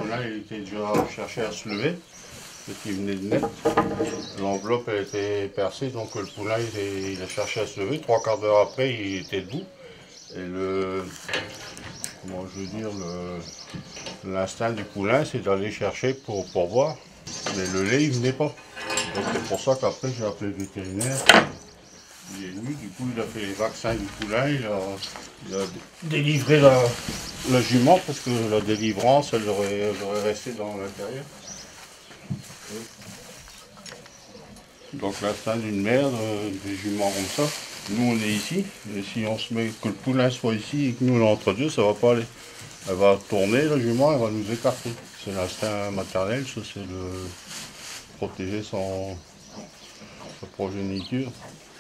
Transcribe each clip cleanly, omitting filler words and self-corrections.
poulain il était déjà cherché à se lever, parce qu'il venait de naître. L'enveloppe elle était percée, donc le poulain il a cherché à se lever. 3/4 d'heure après, il était debout. Et comment je veux dire, l'instinct du poulain, c'est d'aller chercher pour boire. Mais le lait, il venait pas. Donc c'est pour ça qu'après, j'ai appelé le vétérinaire. Il est venu, du coup, il a fait les vaccins du poulain, il a délivré la jument, parce que la délivrance, elle aurait resté dans l'intérieur. Donc l'instinct d'une mère, des juments comme ça, nous on est ici, et si on se met, que le poulain soit ici et que nous on est entre deux, ça va pas aller. Elle va tourner, la jument, elle va nous écarter. C'est l'instinct maternel, ça c'est de protéger sa progéniture.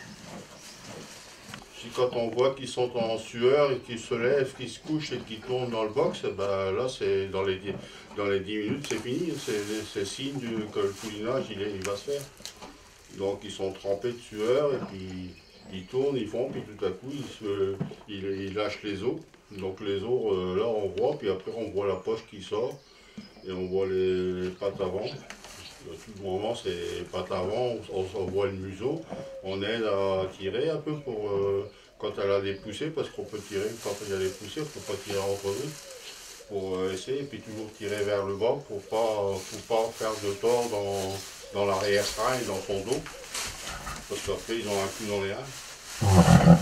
Si quand on voit qu'ils sont en sueur et qu'ils se lèvent, qu'ils se couchent et qu'ils tournent dans le box, ben là c'est dans les 10 minutes c'est fini, c'est signe que le poulinage il va se faire. Donc ils sont trempés de sueur et puis ils tournent, ils font, puis tout à coup ils lâchent les os. Donc les os là on voit, puis après on voit la poche qui sort et on voit les pattes avant. Tout le moment c'est pattes avant, on voit le museau, on aide à tirer un peu pour quand elle a des poussées, parce qu'on peut tirer quand il y a des poussées, on ne peut pas tirer entre eux, pour essayer, et puis toujours tirer vers le bas pour pas faire de tort dans l'arrière-train et dans son dos, parce qu'après ils ont un coup dans les reins.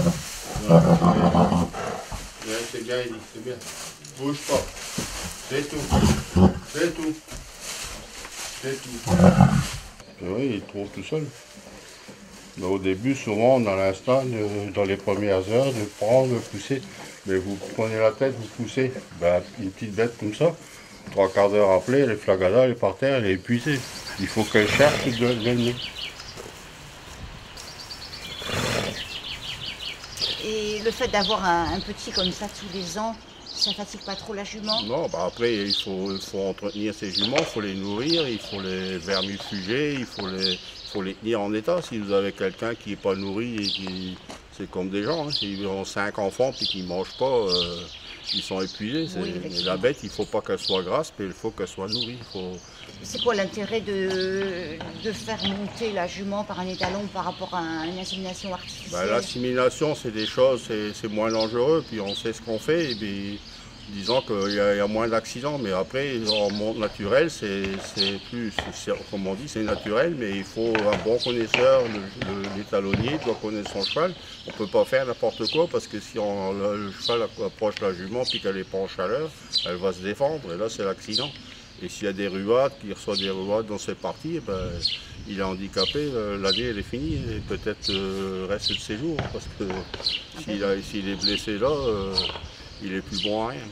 Ouais, c'est bien, il dit, c'est bien. Bouge pas, c'est tout, c'est tout. C'est tout. Oui, il trouve tout seul. Mais au début, souvent, on a l'instinct, dans les premières heures, de prendre, de pousser. Mais vous prenez la tête, vous poussez. Ben, une petite bête comme ça, 3/4 d'heure après, elle est flagada, elle est par terre, elle est épuisée. Il faut qu'elle cherche de l'ennemi. Et le fait d'avoir un petit comme ça tous les ans, ça fatigue pas trop la jument? Non, bah après, il faut entretenir ces juments, il faut les nourrir, il faut les vermifuger, il faut les tenir en état. Si vous avez quelqu'un qui n'est pas nourri, et c'est comme des gens, hein, s'ils ont 5 enfants et qu'ils ne mangent pas, ils sont épuisés. Oui, et la bête, il ne faut pas qu'elle soit grasse, mais il faut qu'elle soit nourrie. C'est quoi l'intérêt de faire monter la jument par un étalon par rapport à une insémination artificielle? Bah, l'assimilation, c'est des choses, c'est moins dangereux, puis on sait ce qu'on fait, et puis, disons qu'il y a moins d'accidents, mais après, en monde naturel, comme on dit, c'est naturel, mais il faut un bon connaisseur, l'étalonnier doit connaître son cheval. On ne peut pas faire n'importe quoi, parce que si le cheval approche la jument, puis qu'elle n'est pas en chaleur, elle va se défendre, et là, c'est l'accident. Et s'il y a des ruades, qu'il reçoit des ruades dans ses parties, eh ben, il est handicapé, l'année elle est finie, et peut-être le reste de ses jours, parce que s'il est blessé là, il est plus bon à rien.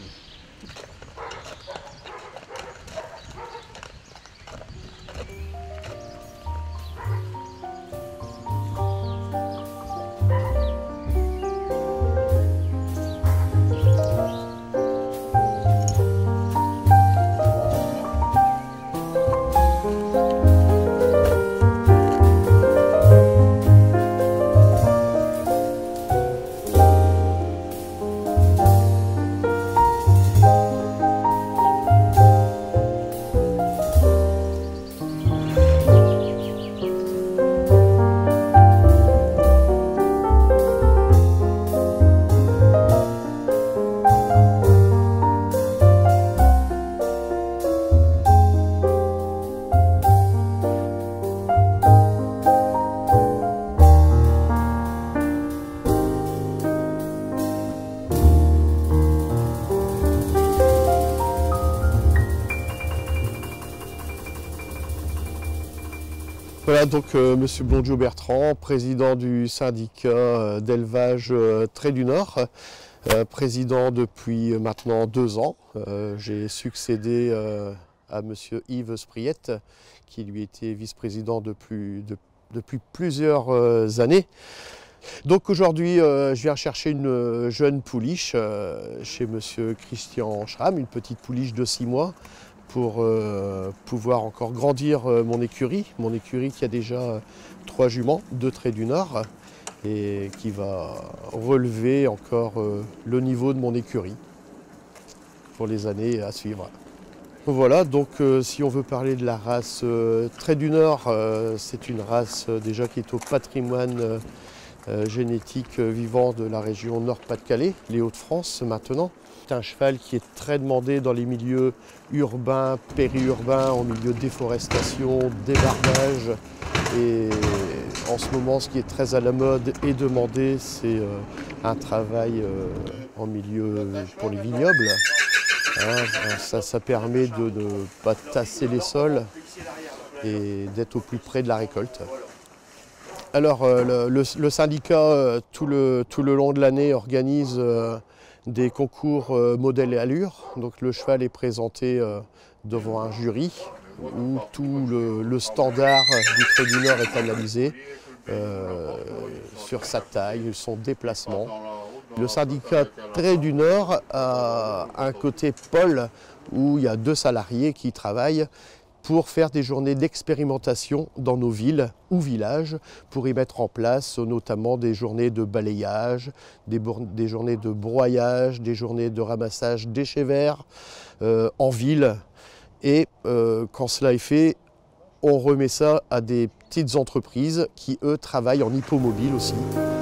Voilà donc Monsieur Blondiot-Bertrand, président du syndicat d'élevage Trait du Nord, président depuis maintenant 2 ans. J'ai succédé à Monsieur Yves Spriette, qui lui était vice-président depuis plusieurs années. Donc aujourd'hui, je viens chercher une jeune pouliche chez Monsieur Christian Schramm, une petite pouliche de 6 mois, pour pouvoir encore grandir mon écurie qui a déjà 3 juments, 2 Traits du Nord, et qui va relever encore le niveau de mon écurie pour les années à suivre. Voilà, donc si on veut parler de la race Trait du Nord, c'est une race déjà qui est au patrimoine génétique vivant de la région Nord-Pas-de-Calais, les Hauts-de-France maintenant. C'est un cheval qui est très demandé dans les milieux urbains, périurbains, en milieu de déforestation, débardage. Et en ce moment, ce qui est très à la mode et demandé, c'est un travail en milieu pour les vignobles. Ça permet de ne pas tasser les sols et d'être au plus près de la récolte. Alors le syndicat tout le long de l'année organise des concours modèle et allure. Donc le cheval est présenté devant un jury où tout le standard du Trait du Nord est analysé sur sa taille, son déplacement. Le syndicat Trait du Nord a un côté pôle où il y a 2 salariés qui travaillent pour faire des journées d'expérimentation dans nos villes ou villages, pour y mettre en place notamment des journées de balayage, des journées de broyage, des journées de ramassage déchets verts en ville. Et quand cela est fait, on remet ça à des petites entreprises qui, eux, travaillent en hippomobile aussi.